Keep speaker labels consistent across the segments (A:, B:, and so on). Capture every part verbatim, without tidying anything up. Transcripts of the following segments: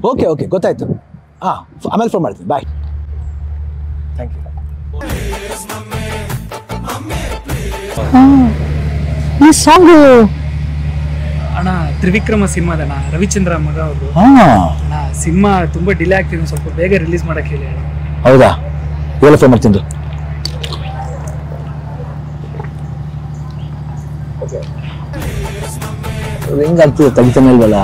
A: Okay okay ಗೊತ್ತಾಯ್ತು. ಹಾಂ ಆಮೇಲೆ ಫೋನ್ ಮಾಡ್ತೀನಿ. ಬಾಯ್. Thank you. ಈ ಸಾಂಗು
B: ಅಣ್ಣ ತ್ರಿವಿಕ್ರಮ ಸಿನಿಮಾದಣ್ಣ, ರವಿಚಂದ್ರ ಮಗ ಅವರು. ಅಣ್ಣ ಸಿನಿಮಾ ತುಂಬಾ ಡಿಲೇ ಆಗ್ತಿದೆ, ಸ್ವಲ್ಪ ಬೇಗ ರಿಲೀಸ್ ಮಾಡಕ್ಕೆ ಹೇಳಿ ಅಣ್ಣ.
A: ಹೌದಾ? ಎಲ್ಲ ಫೋನ್ ಮಾಡ್ತೀನಿ. ಹೆಂಗಾಗ್ತದೆ ತೆಗಿತಾನೆ ಇಲ್ವಲ್ಲ?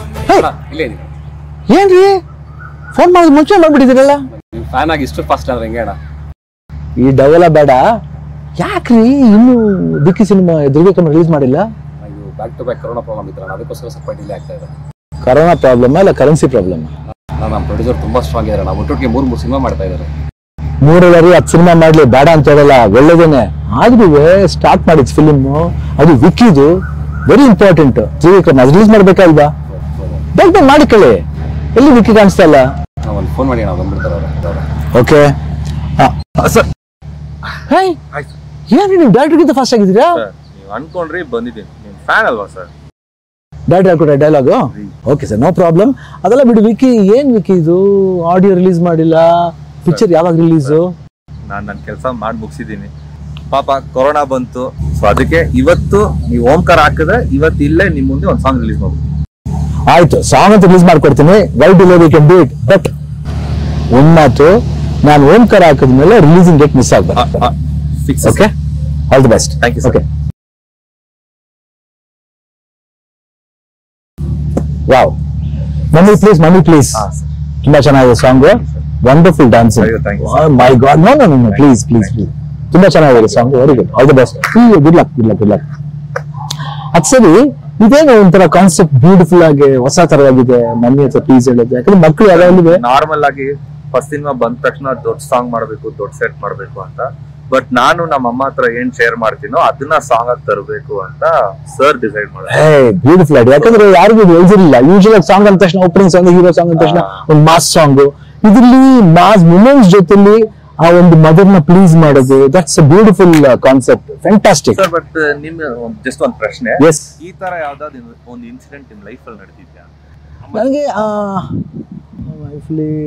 A: ಏನ್ರಿ ಫೋನ್ ಮಾಡೋದು ಮುಂಚೆ ಮಾಡ್ಬಿಟ್ಟಿದ್ದೀರಲ್ಲ?
C: ಫ್ಯಾನ್ ಆಗಿ ಇಷ್ಟು ಫಾಸ್ಟ್ ಆದ್ರೆ ಹೆಂಗೆ ಅಣ್ಣ?
A: ಈ ಡವೆಲ್ಲ ಬೇಡ. ಯಾಕ್ರಿ ಇನ್ನು ಬಿಕ್ಕಿ ಸಿನಿಮಾ ತ್ರಿವಿಕ್ರಮ ರಿಲೀಸ್ ಮಾಡಿಲ್ಲ?
C: Back to back corona problem ಇತ್ತಲ್ಲ, ಅದಕ್ಕೋಸ್ಕರ ಸ್ವಲ್ಪ ಡಿಲೇ ಆಗ್ತಾ ಇದೆ.
A: ಕರೋನಾ ಪ್ರಾಬ್ಲಮ್ ಇಲ್ಲ ಕರೆನ್ಸಿ ಪ್ರಾಬ್ಲಮ್?
C: ನಮ್ಮ ಪ್ರೊಡ್ಯೂಸರ್ ತುಂಬಾ ಸ್ಟ್ರಾಂಗ್ ಇದ್ದಾರೆ. ನಾವು ಒಟ್ಟೊಟ್ಟಿಗೆ ಮೂರು ಮೂರು ಸಿನಿಮಾ ಮಾಡ್ತಾ ಇದ್ದಾರೆ.
A: ಮೂರಲ್ಲರಿ ಹತ್ತು ಸಿನಿಮಾ ಮಾಡ್ಲಿ, ಬೇಡ ಅಂತ ಹೇಳಲ್ಲ, ಒಳ್ಳೇದೇನೆ. ಆದ್ರೂ ಸ್ಟಾರ್ಟ್ ಮಾಡಿದ್ ಫಿಲಿಮ್ ಅದು ವಿಕ್ಕಿದು, ವೆರಿ ಇಂಪಾರ್ಟೆಂಟ್. ತ್ರಿವಿಕ್ರಮ ಅದು ರಿಲೀಸ್ ಮಾಡ್ಬೇಕಲ್ವಾ? ಬೇಗ ಬೇಗ ಮಾಡಿ ಕೇಳಿ. ಎಲ್ಲಿ ವಿಕ್ಕಿ ಕಾಣಿಸ್ತಾ ಇಲ್ಲ?
C: ಒಂದು ಫೋನ್ ಮಾಡಿ ನಾವು ಬಂದ್ಬಿಡ್ತಾರೆ.
A: Okay sir. ಹೇಯ್ ಏನ್ರಿ ನೀವು ಡೈರೆಕ್ಟರ್ಗಿಂತ ಫಾಸ್ಟ್ ಆಗಿದ್ದೀರಾ?
D: ನೀವು ಅನ್ಕೊಂಡ್ರಿ ಬಂದಿದ್ದೀನಿ, ನಿಮ್ಮ ಫ್ಯಾನ್ ಅಲ್ವಾ ಸರ್?
A: ಡೈರೆಕ್ಟರ್ ಹಾಕೊಡ್ರೆ dialogue? Okay sir, no problem. ಅದೆಲ್ಲ ಬಿಡು. ವಿಕ್ಕಿ ಏನ್ ವಿಕ್ಕಿ ಇದು ಆಡಿಯೋ ರಿಲೀಸ್ ಮಾಡಿಲ್ಲ, ಪಿಕ್ಚರ್ ಯಾವಾಗ ರಿಲೀಸು?
D: ನಾನು ನನ್ನ ಕೆಲಸ ಮಾಡಿ ಮುಗಿಸಿದ್ದೀನಿ. ಪಾಪ ಕೊರೋನಾ ಬಂತು, ಸೊ ಅದಕ್ಕೆ ಇವತ್ತು ನೀವು ಓಂಕಾರ ಹಾಕಿದ್ರೆ ಇವತ್ತು ಇಲ್ಲೇ ನಿಮ್ಮ ಮುಂದೆ ಒಂದು ಸಾಂಗ್ ರಿಲೀಸ್ ಮಾಡ್ಬೋದು.
A: ಆಯ್ತು, ಸಾಂಗ್ ಅಂತ ರಿಲೀಸ್ ಮಾಡ್ಕೊಡ್ತೀನಿ. Why delay we can do it. But ಒಂದ್ ಮಾತು, ನಾನು ಓಂಕಾರ ಹಾಕಿದ್ಮೇಲೆ ರಿಲೀಸಿಂಗ್ ಡೇಟ್ ಮಿಸ್ ಆಗ್ಬಾರ್ದು. Okay, all the best.
D: Thank you.
A: Okay. Wow, mummy please, mummy please. ತುಂಬಾ ಚೆನ್ನಾಗಿದೆ song. Wonderful dancing. My god, no no no please please please. ತುಂಬಾ ಚೆನ್ನಾಗಿದೆ song. Very good, all the best. Good luck, good luck, good luck. ಅದ್ ಸರಿ, ಇದೇನು ಒಂಥರ concept beautiful ಆಗಿ ಹೊಸ ತರವಾಗಿದೆ. ಮಮ್ಮಿ ಹತ್ರ ಪ್ಲೀಸ್ ಹೇಳೋದು, ಯಾಕಂದ್ರೆ ಮಕ್ಕಳು ಯಾವ್ಯಾವ
D: ನಾರ್ಮಲ್ ಆಗಿ ಫಸ್ಟ್ ಸಿನಿಮಾ ಬಂದ ತಕ್ಷಣ ದೊಡ್ಡ ಸಾಂಗ್ ಮಾಡ್ಬೇಕು, ದೊಡ್ಡ ಸೆಟ್ ಮಾಡ್ಬೇಕು ಅಂತ. ಬಟ್ ನಾನು ನಮ್ಮ ಅಮ್ಮ ಹತ್ರ ಏನ್ ಶೇರ್ ಮಾಡ್ತೀನೋ ಅದನ್ನ ಸಾಂಗ್ ಆಗಿ ತರಬೇಕು ಅಂತ ಸರ್ ಡಿಸೈಡ್ ಮಾಡಿದ್ರು.
A: ಬ್ಯೂಟಿಫುಲ್ ಆಗಿ, ಯಾಕಂದ್ರೆ ಯಾರಿಗೂ ಎಲ್ದಿರಲಿಲ್ಲ. ಯೂಶುವಲ್ ಸಾಂಗ್ ಅಂದ ತಕ್ಷಣ ಓಪನಿಂಗ್ ಸಾಂಗ್, ಹೀರೋ ಸಾಂಗ್ ಅಂದ ತಕ್ಷಣ ಒಂದು ಮಾಸ್ ಸಾಂಗ್. ಇದ್ರಲ್ಲಿ ಮಾಸ್ ವುಮೆನ್ಸ್ ಜೊತೆಲಿ ಆ ಒಂದು ಮದರ್ ನ ಪ್ಲೀಸ್ ಮಾಡೋದು, that's a beautiful concept. Fantastic.
D: Sir, but ನಿಮ್ ಜಸ್ಟ್ ಒಂದು ಪ್ರಶ್ನೆ,
A: ಎಸ್,
D: ಈ ತರ ಯಾವ್ದಾದ್ರು ಒಂದು ಇನ್ಸಿಡೆಂಟ್ ನಿಮ್ ಲೈಫ್ ಅಲ್ಲಿ ನಡೆದಿದ್ಯಾ?
A: ನನಗೆ ಲೈಫ್ಲಿ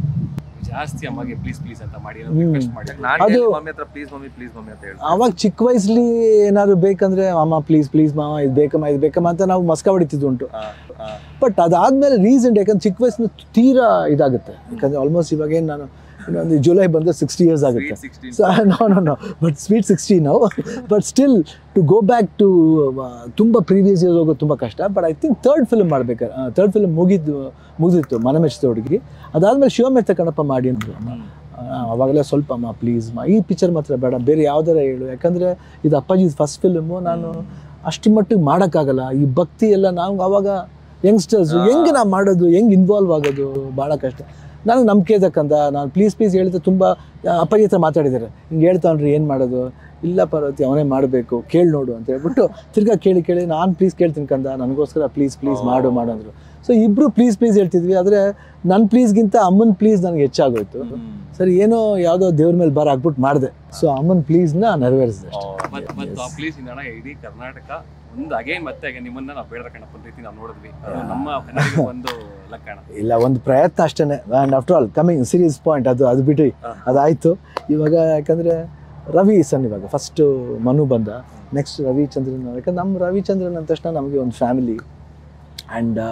C: ಜಾಸ್ತಿ ಅಮ್ಮಗೆ ಪ್ಲೀಸ್ ಪ್ಲೀಸ್ ಅಂತ ಮಾಡಿ ರಿಕ್ವೆಸ್ಟ್ ಮಾಡಿ,
D: ನಾನು ಮಮ್ಮಿ ಹತ್ರ ಪ್ಲೀಸ್ ಮಮ್ಮಿ ಪ್ಲೀಸ್ ಮಮ್ಮಿ ಅಂತ ಹೇಳಿ,
A: ಅವಾಗ ಚಿಕ್ಕ ವಯಸ್ಸಲ್ಲಿ ಏನಾದ್ರು ಬೇಕಂದ್ರೆ ಅಮ್ಮ ಪ್ಲೀಸ್ ಪ್ಲೀಸ್ ಮಾಮ ಇದು ಬೇಕಮ್ಮ ಇದು ಬೇಕಮ್ಮ ಅಂತ ನಾವು ಮಸ್ಕ ಹೊಡಿತಿದ್ದು ಉಂಟು. ಬಟ್ ಅದಾದ್ಮೇಲೆ ರೀಸೆಂಟ್, ಯಾಕಂದ್ರೆ ಚಿಕ್ಕ ವಯಸ್ಸಿನ ತೀರಾ ಇದಾಗುತ್ತೆ. ಯಾಕಂದ್ರೆ ಆಲ್ಮೋಸ್ಟ್ ಇವಾಗ ಏನು ನಾನು ಇನ್ನೊಂದು ಜುಲೈ ಬಂದರೆ ಸಿಕ್ಸ್ಟಿ ಇಯರ್ಸ್ ಆಗುತ್ತೆ. So no no no but sweet sixty ನಾವು. But still to go back to ತುಂಬ ಪ್ರೀವಿಯಸ್ ಇಯರ್ಸ್ ಹೋಗೋದು ತುಂಬ ಕಷ್ಟ. But I think third film ಮಾಡ್ಬೇಕಾರೆ, ಥರ್ಡ್ ಫಿಲ್ಮ್ ಮುಗಿದ್ದು ಮುಗಿದಿತ್ತು ಮನ ಮೆಚ್ಚಿದ ಹುಡುಗಿ. ಅದಾದಮೇಲೆ ಶಿವಮೆತ್ತ ಕಣಪ್ಪ ಮಾಡಿ ಅಂದರು. ಅವಾಗಲೇ ಸ್ವಲ್ಪ ಅಮ್ಮ ಪ್ಲೀಸ್ ಮಾ ಈ ಪಿಕ್ಚರ್ ಮಾತ್ರ ಬೇಡ, ಬೇರೆ ಯಾವ್ದಾರ ಹೇಳು. ಯಾಕಂದರೆ ಇದು ಅಪ್ಪಾಜಿ ಫಸ್ಟ್ ಫಿಲ್ಮು, ನಾನು ಅಷ್ಟು ಮಟ್ಟಿಗೆ ಮಾಡೋಕ್ಕಾಗಲ್ಲ. ಈ ಭಕ್ತಿ ಎಲ್ಲ ನಾವು ಆವಾಗ ಯಂಗ್ಸ್ಟರ್ಸು ಹೆಂಗೆ ನಾವು ಮಾಡೋದು, ಹೆಂಗೆ ಇನ್ವಾಲ್ವ್ ಆಗೋದು ಭಾಳ ಕಷ್ಟ. ನನಗೆ ನಂಬಿಕೆ ಇದಕ್ಕಂತ ನಾನು ಪ್ಲೀಸ್ ಪ್ಲೀಸ್ ಹೇಳಿದ್ರೆ ತುಂಬ ಅಪ್ಪಾಜಿ ಹತ್ರ ಮಾತಾಡಿದ್ದಾರೆ. ಹಿಂಗೆ ಹೇಳ್ತಾವ್ರಿ ಏನು ಮಾಡೋದು, ಇಲ್ಲ ಪಾರ್ವತಿ ಅವನೇ ಮಾಡಬೇಕು, ಕೇಳಿ ನೋಡು ಅಂತ ಹೇಳ್ಬಿಟ್ಟು ತಿರ್ಗಾ ಕೇಳಿ ಕೇಳಿ ನಾನು ಪ್ಲೀಸ್ ಕೇಳ್ತೀನಿ ಕಂದ, ನನಗೋಸ್ಕರ ಪ್ಲೀಸ್ ಪ್ಲೀಸ್ ಮಾಡು ಮಾಡೋಂದ್ರು. ಸೊ ಇಬ್ಬರು ಪ್ಲೀಸ್ ಪ್ಲೀಸ್ ಹೇಳ್ತಿದ್ವಿ. ಆದರೆ ನನ್ನ ಪ್ಲೀಸ್ಗಿಂತ ಅಮ್ಮನ ಪ್ಲೀಸ್ ನನಗೆ ಹೆಚ್ಚಾಗೋಯ್ತು. ಸರಿ, ಏನೋ ಯಾವುದೋ ದೇವ್ರ ಮೇಲೆ ಬಾರ ಹಾಕ್ಬಿಟ್ಟು ಮಾಡಿದೆ. ಸೊ ಅಮ್ಮನ ಪ್ಲೀಸ್ನ ನೆರವೇರಿಸಿದೆ.
C: ಮತ್ತು ಆ ಪ್ಲೀಸ್ ಇಂದ ಇಡೀ ಕರ್ನಾಟಕ ಒಂದು ಅಗೇನ್ ಮತ್ತೆ ನಿಮ್ಮನ್ನ ನಾವು ಬೇಡ ಕಣಪ್ಪ ಅಂತ ರೀತಿ ನಾವು ನೋಡಿದ್ವಿ. ನಮ್ಮ ಕನ್ನಡಿಗ ಒಂದು ಲಕ್ಕಣ
A: ಇಲ್ಲ, ಒಂದು ಪ್ರಯತ್ನ ಅಷ್ಟೇ. And after all coming serious point, ಅದು ಅದು ಬಿಟ್ಟು ಅದಾಯಿತು. ಇವಾಗ ಯಾಕಂದರೆ ರವಿ ಸನ್ ಇವಾಗ ಫಸ್ಟು ಮನು ಬಂದ, ನೆಕ್ಸ್ಟ್ ರವಿಚಂದ್ರನ್. ಯಾಕಂದ್ರೆ ನಮ್ಮ ರವಿಚಂದ್ರನ್ ಅಂದ ತಕ್ಷಣ ನಮಗೆ ಒಂದು ಫ್ಯಾಮಿಲಿ ಆ್ಯಂಡ್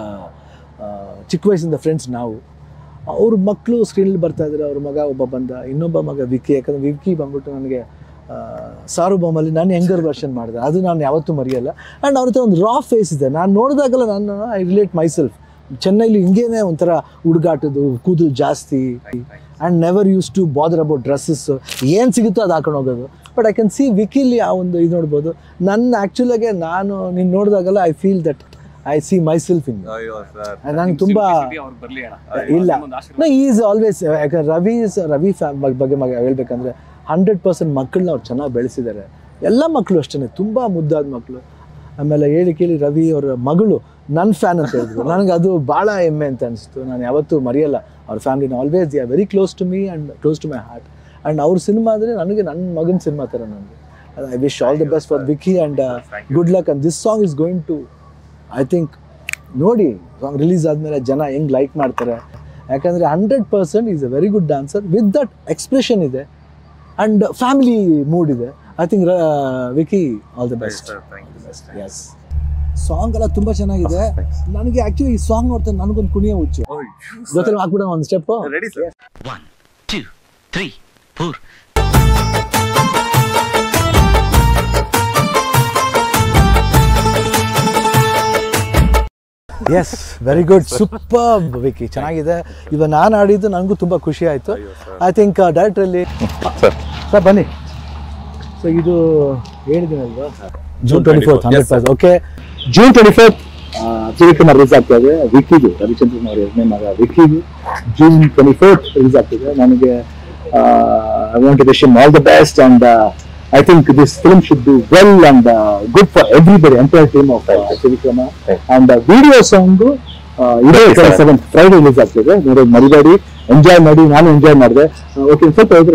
A: ಚಿಕ್ಕ ವಯಸ್ಸಿಂದ ಫ್ರೆಂಡ್ಸ್ ನಾವು. ಅವ್ರ ಮಕ್ಕಳು ಸ್ಕ್ರೀನಲ್ಲಿ ಬರ್ತಾಯಿದ್ದಾರೆ. ಅವ್ರ ಮಗ ಒಬ್ಬ ಬಂದ, ಇನ್ನೊಬ್ಬ ಮಗ ವಿಕ್ಕಿ. ಯಾಕಂದರೆ ವಿಕ್ಕಿ ಬಂದ್ಬಿಟ್ಟು ನನಗೆ ಸಾರ್ವಭೌಮಲ್ಲಿ ನಾನು ಯಂಗರ್ ವರ್ಷನ್ ಮಾಡಿದೆ, ಅದು ನಾನು ಯಾವತ್ತೂ ಮರೆಯಲ್ಲ. ಆ್ಯಂಡ್ ಅವ್ರ ಹತ್ರ ಒಂದು ರಾ ಫೇಸ್ ಇದೆ. ನಾನು ನೋಡಿದಾಗಲ್ಲ ನಾನು ಐ ರಿಲೇಟ್ ಮೈಸೆಲ್ಫ್. ಚೆನ್ನೈಲಿ ಹಿಂಗೇನೆ ಒಂಥರ ಹುಡುಗಾಟದ್ದು, ಕೂದಲು ಜಾಸ್ತಿ, and never use to bother about dresses. ಏನು ಸಿಗುತ್ತೋ ಅದು ಹಾಕೊಂಡು ಹೋಗೋದು. ಬಟ್ ಐ ಕ್ಯಾನ್ ಸಿ ವಿಕಿಲಿ ಆ ಒಂದು ಇದು ನೋಡ್ಬೋದು. ನನ್ನ ಆ್ಯಕ್ಚುಲಾಗೆ ನಾನು ನೀನು ನೋಡಿದಾಗಲ್ಲ I feel that I see myself in. ನಂಗೆ ತುಂಬ ಇಲ್ಲ, ನಾ ಈಸ್ ಆಲ್ವೇಸ್. ಯಾಕಂದ್ರೆ ರವಿ ರವಿ ಫ್ಯಾಮ್ ಬಗ್ಗೆ ಮಗ ಹೇಳ್ಬೇಕಂದ್ರೆ ಹಂಡ್ರೆಡ್ ಪರ್ಸೆಂಟ್ ಮಕ್ಕಳನ್ನ ಅವ್ರು ಚೆನ್ನಾಗಿ ಬೆಳೆಸಿದ್ದಾರೆ. ಎಲ್ಲ ಮಕ್ಕಳು ಅಷ್ಟೇ, ತುಂಬ ಮುದ್ದಾದ ಮಕ್ಕಳು. ಆಮೇಲೆ ಹೇಳಿ ಕೇಳಿ ರವಿ ಅವರ ಮಗಳು ನನ್ನ ಫ್ಯಾನ್ ಅಂತ ಹೇಳಿದ್ರು. ನನಗೆ ಅದು ಭಾಳ ಹೆಮ್ಮೆ ಅಂತ ಅನಿಸ್ತು. ನಾನು ಯಾವತ್ತೂ ಮರೆಯಲ್ಲ ಅವ್ರ ಫ್ಯಾಮಿಲಿನ. Always they are very close to me and close to my heart. And ಅವ್ರ ಸಿನಿಮಾ ಅಂದರೆ ನನಗೆ ನನ್ನ ಮಗನ ಸಿನಿಮಾ ಥರ ನನಗೆ. I wish all the best for Vicky and good luck. And this song is going to I think ನೋಡಿ song release ಆದಮೇಲೆ ಜನ ಹೆಂಗೆ ಲೈಕ್ ಮಾಡ್ತಾರೆ. ಯಾಕಂದರೆ hundred percent is a very good dancer with that expression ಇದೆ and family mood ಇದೆ. I think Vicky all the best. Yes song ಎಲ್ಲ ತುಂಬ ಚೆನ್ನಾಗಿದೆ. ನನಗೆ ಆ್ಯಕ್ಚುಲಿ ಈ ಸಾಂಗ್ ನೋಡ್ತಾರೆ ನನಗೊಂದು ಕುಣಿಯ ಹುಚ್ಚು. ಜೊತೆ ಹಾಕ್ಬಿಡೋಣ ಒಂದು step.
D: Ready sir.
E: One two three four.
A: Yes very good super Vicky, ಚೆನ್ನಾಗಿದೆ. ಇವಾಗ ನಾನು ಆಡಿದ್ದು ನನಗೂ ತುಂಬ ಖುಷಿ ಆಯಿತು. ಐ ಥಿಂಕ್ ಡೈರೆಕ್ಟ್ರಲ್ಲಿ ಸರ್ ಬನ್ನಿ. ಸೊ ಇದು ಹೇಳಿದ್ದೀನಲ್ವಾ June twenty fourth hundred percent okay. June twenty fourth Trivikrama release ಆಗ್ತಾ ಇದೆ. ವಿಕಿದು ರವಿಚಂದ್ರನ್ ಅವರ ಎರಡನೇ ಮಗ ವಿಕಿದು ಜೂನ್ ಟ್ವೆಂಟಿ ಫೋರ್ತ್ ರಿಲೀಸ್ ಆಗ್ತಿದೆ. ನನಗೆ I want to wish him all the best and I think this film should do well and uh, good for everybody, entire team of uh, Shivanna. And the uh, video song ಇದೆ seventh Friday release ಆಗ್ತಿದೆ. ನೋಡಿ ಮರಿಬೇಡಿ, enjoy ಮಾಡಿ. ನಾನು enjoy ಮಾಡಿದೆ. Okay ಸ್ವಲ್ಪ ಹೋದ್ರೆ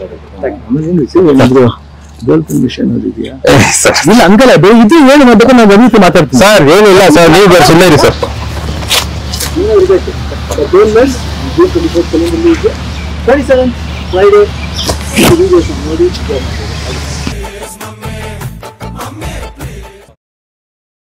A: girlfriend ವಿಷಯ ಇದೆಯಾ? ಇಲ್ಲ ಹಂಗಲ್ಲ, ಇದು ಏನು ಮಾಡ್ಬೇಕು ನಾನು ರವಿ ಮಾತಾಡ್ತೀನಿ ಸರ್. ಏನಿಲ್ಲ ಸರ್, ನೀವು ಸುಮ್ಮನೆ ಇರಿ ಸರ್. ಏನೋ ಇರಬೇಕು. Twenty seventh Friday video song ನೋಡಿ.